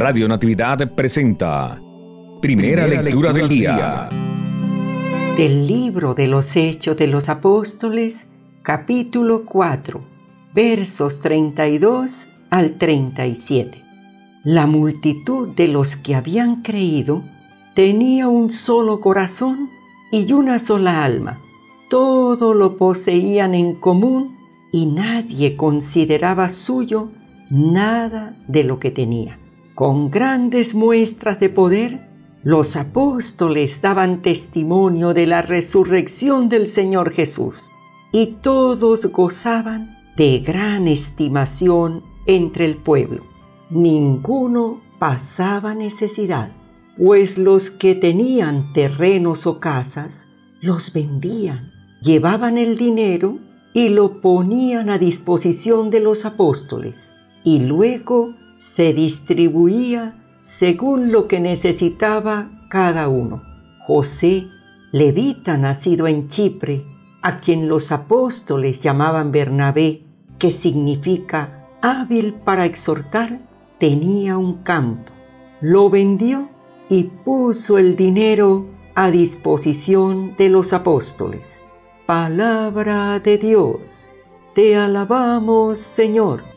Radio Natividad presenta Primera lectura del día. Del libro de los Hechos de los Apóstoles, capítulo 4, versos 32 al 37. La multitud de los que habían creído tenía un solo corazón y una sola alma. Todo lo poseían en común y nadie consideraba suyo nada de lo que tenía. Con grandes muestras de poder, los apóstoles daban testimonio de la resurrección del Señor Jesús, y todos gozaban de gran estimación entre el pueblo. Ninguno pasaba necesidad, pues los que tenían terrenos o casas los vendían, llevaban el dinero y lo ponían a disposición de los apóstoles, y luego se distribuía según lo que necesitaba cada uno. José, levita nacido en Chipre, a quien los apóstoles llamaban Bernabé, que significa hábil para exhortar, tenía un campo. Lo vendió y puso el dinero a disposición de los apóstoles. Palabra de Dios. Te alabamos, Señor.